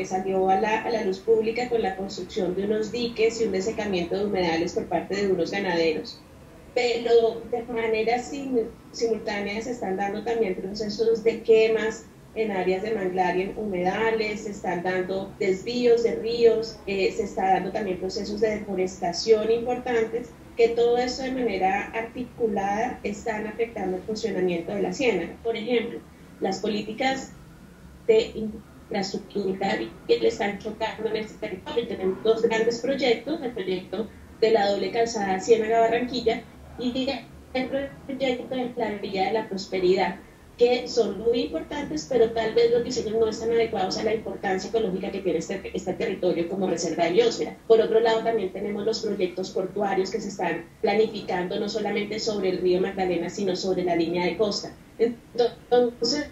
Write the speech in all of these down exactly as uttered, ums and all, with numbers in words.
que salió a la, a la luz pública con la construcción de unos diques y un desecamiento de humedales por parte de unos ganaderos. Pero de manera sim, simultánea se están dando también procesos de quemas en áreas de manglar y en humedales, se están dando desvíos de ríos, eh, se está dando también procesos de deforestación importantes, que todo esto de manera articulada están afectando el funcionamiento de la ciénaga. Por ejemplo, las políticas de infraestructura que le están chocando en este territorio. Tenemos dos grandes proyectos, el proyecto de la doble calzada Ciénaga-Barranquilla y el proyecto de la Vía de la Prosperidad, que son muy importantes, pero tal vez los diseños no están adecuados a la importancia ecológica que tiene este, este territorio como reserva de biosfera. Por otro lado, también tenemos los proyectos portuarios que se están planificando no solamente sobre el río Magdalena, sino sobre la línea de costa. Entonces,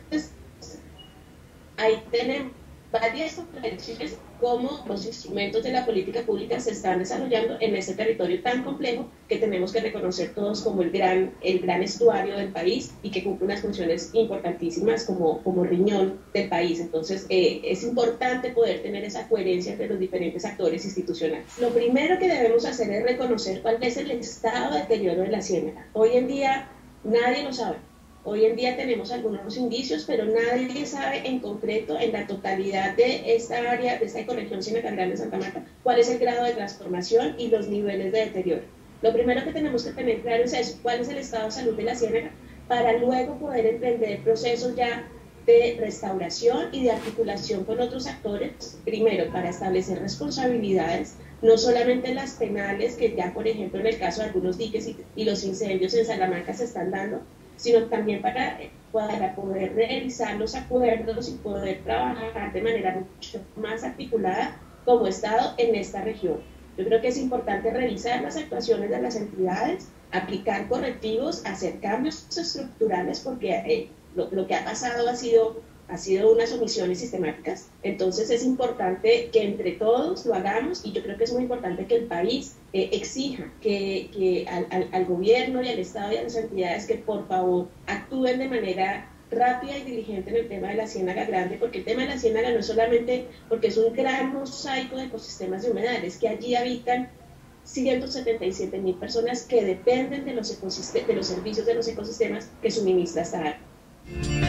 ahí tenemos varias contradicciones cómo los instrumentos de la política pública se están desarrollando en este territorio tan complejo que tenemos que reconocer todos como el gran, el gran estuario del país y que cumple unas funciones importantísimas como, como riñón del país. Entonces eh, es importante poder tener esa coherencia entre los diferentes actores institucionales. Lo primero que debemos hacer es reconocer cuál es el estado de deterioro de la ciénaga. Hoy en día nadie lo sabe. Hoy en día tenemos algunos indicios, pero nadie sabe en concreto, en la totalidad de esta área, de esta ecorregión Ciénaga Grande Santa Marta, cuál es el grado de transformación y los niveles de deterioro. Lo primero que tenemos que tener claro es eso, cuál es el estado de salud de la ciénaga, para luego poder emprender procesos ya de restauración y de articulación con otros actores, primero para establecer responsabilidades, no solamente las penales, que ya por ejemplo en el caso de algunos diques y, y los incendios en Salamanca se están dando, sino también para, para poder realizar los acuerdos y poder trabajar de manera mucho más articulada como Estado en esta región. Yo creo que es importante revisar las actuaciones de las entidades, aplicar correctivos, hacer cambios estructurales, porque eh, lo, lo que ha pasado ha sido, ha sido unas omisiones sistemáticas. Entonces es importante que entre todos lo hagamos, y yo creo que es muy importante que el país eh, exija que, que al, al, al gobierno y al Estado y a las entidades que por favor actúen de manera rápida y diligente en el tema de la Ciénaga Grande, porque el tema de la Ciénaga no es solamente porque es un gran mosaico de ecosistemas de humedales, que allí habitan ciento setenta y siete mil personas que dependen de los, ecosist- de los servicios de los ecosistemas que suministra esta área.